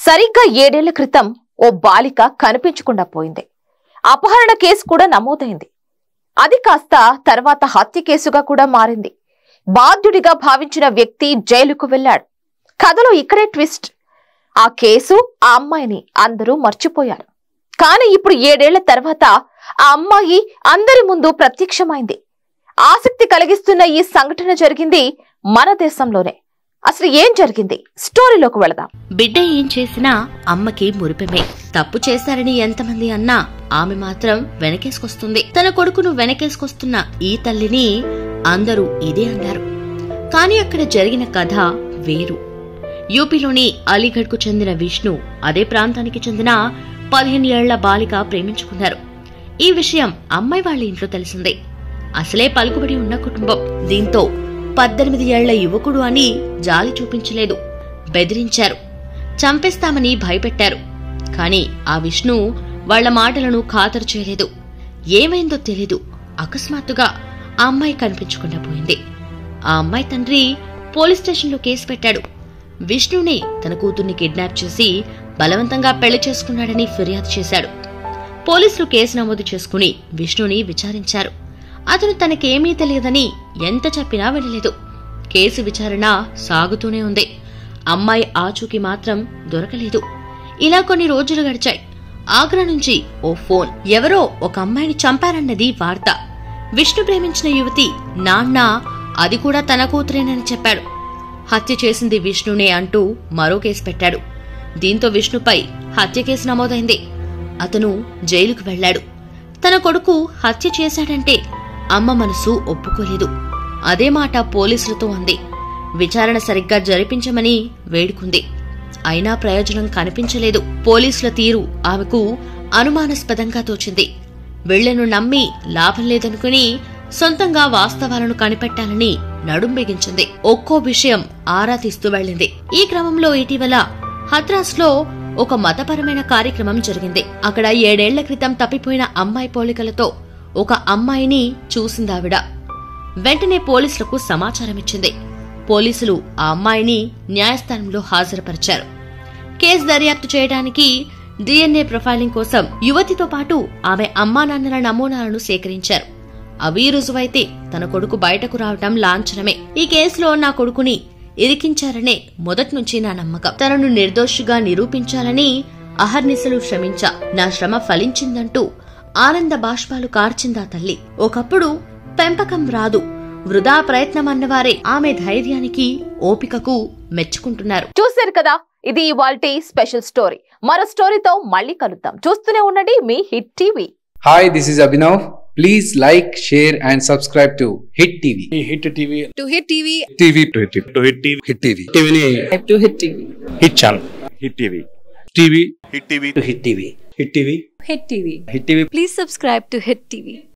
సరిగ్గా 7 ఏళ్ల క్రితం ఓ బాలిక కనిపించకుండా పోయింది. అపహరణ కేసు కూడా నమోదైంది. అది కాస్త తర్వాత హత్య కేసుగా కూడా మారింది. బాధ్యుడిగా భావించిన వ్యక్తి జైలుకు వెళ్లాడు. కథలో ఇక్కడే ట్విస్ట్. ఆ కేసు, ఆ అమ్మాయిని అందరూ మర్చిపోయారు. కానీ ఇప్పుడు 7 ఏళ్ల తర్వాత ఆ అమ్మాయి అందరి ముందు ప్రత్యక్షమైంది. ఆసక్తి కలిగిస్తున్న ఈ సంఘటన జరిగింది మన దేశంలోనే. అసలు ఏం జరిగింది? స్టోరీలోకి వెళదాం. బిడ్డ ఏం చేసినా అమ్మకి మురిపెమే. తప్పు చేశారని ఎంతమంది అన్నా ఆమె మాత్రం వెనకేసుకొస్తుంది. తన కొడుకును వెనకేసుకొస్తున్న ఈ తల్లిని అందరూ ఇదే అన్నారు. కానీ అక్కడ జరిగిన కథ వేరు. యూపీలోని అలీగఢ్ కు చెందిన విష్ణు అదే ప్రాంతానికి చెందిన 15 ఏళ్ల బాలిక ప్రేమించుకున్నారు. ఈ విషయం అమ్మాయి వాళ్ళ ఇంట్లో తెలిసిందే. అసలే పలుకుబడి ఉన్న కుటుంబం. దీంతో 18 ఏళ్ల యువకుడు అని జాలి చూపించలేదు. బెదిరించారు, చంపేస్తామని భయపెట్టారు. కాని ఆ విష్ణు వాళ్ల మాటలను ఖాతరు చేయలేదు. ఏమైందో తెలీదు. అకస్మాత్తుగా ఆ అమ్మాయి కనిపించకుండా పోయింది. ఆ అమ్మాయి తండ్రి పోలీస్ స్టేషన్లో కేసు పెట్టాడు. విష్ణుని తన కూతుర్ని కిడ్నాప్ చేసి బలవంతంగా పెళ్లి చేసుకున్నాడని ఫిర్యాదు చేశాడు. పోలీసులు కేసు నమోదు చేసుకుని విష్ణుని విచారించారు. అతను తనకేమీ తెలియదని ఎంత చెప్పినా వినలేదు. కేసు విచారణ సాగుతూనే ఉంది. అమ్మాయి ఆచూకీ మాత్రం దొరకలేదు. ఇలా కొన్ని రోజులు గడిచాయి. ఆగ్రా నుంచి ఓ ఫోన్. ఎవరో ఒక అమ్మాయిని చంపారన్నది వార్త. విష్ణు ప్రేమించిన యువతి నాన్న అది కూడా తన కూతురేనని చెప్పాడు. హత్య చేసింది విష్ణునే అంటూ మరో కేసు పెట్టాడు. దీంతో విష్ణుపై హత్య కేసు నమోదైంది. అతను జైలుకు వెళ్లాడు. తన కొడుకు హత్య చేశాడంటే అమ్మ మనసు ఒప్పుకోలేదు. అదే మాట పోలీసులతో అంది. విచారణ సరిగ్గా జరిపించమని వేడుకుంది. అయినా ప్రయోజనం కనిపించలేదు. పోలీసుల తీరు ఆమెకు అనుమానాస్పదంగా తోచింది. వీళ్లను నమ్మి లాభం లేదనుకుని సొంతంగా వాస్తవాలను కనిపెట్టాలని నడుం బిగించింది. ఒక్కో విషయం ఆరా తీస్తూ వెళ్లింది. ఈ క్రమంలో ఇటీవల హత్రాస్లో ఒక మతపరమైన కార్యక్రమం జరిగింది. అక్కడ 7 ఏళ్ల క్రితం తప్పిపోయిన అమ్మాయి పోలికలతో ఒక అమ్మాయిని చూసిందావిడ. వెంటనే పోలీసులకు సమాచారమిచ్చింది. పోలీసులు ఆ అమ్మాయిని న్యాయస్థానంలో హాజరుపరిచారు. కేసు దర్యాప్తు చేయడానికి DNA ప్రొఫైలింగ్ కోసం యువతితో పాటు ఆమె అమ్మానాన్నల నమూనాలను సేకరించారు. అవి రుజువైతే తన కొడుకు బయటకు రావటం లాంఛనమే. ఈ కేసులో నా కొడుకుని ఇరికించారనే మొదట్నుంచి నా నమ్మకం. తనను నిర్దోషిగా నిరూపించాలని అహర్నిశలు శ్రమించా. నా శ్రమ ఫలించిందంటూ ఆనంద బాష్పాలు కార్చిందా తల్లి. ఒకప్పుడు పెంపకం రాదు, వృధా ప్రయత్నం అన్నవారే ఆమె ధైర్యానికి, ఓపికకు మెచ్చుకుంటున్నారు. చూశారు కదా, ఇది ఇవాల్టి స్పెషల్ స్టోరీ. మరో స్టోరీతో మళ్ళీ కలుద్దాం. చూస్తూనే ఉండండి మీ hit TV. Hi, this is Abhinav. Please like, share and subscribe to Hit TV. Hit TV. To Hit TV. TV. To Hit TV. To Hit TV. Hit TV. TV ni To Hit TV. Hit channel. Hit TV. TV. Hit TV. To Hit TV. Hit TV. Hit TV. Hit TV. Please subscribe to Hit TV.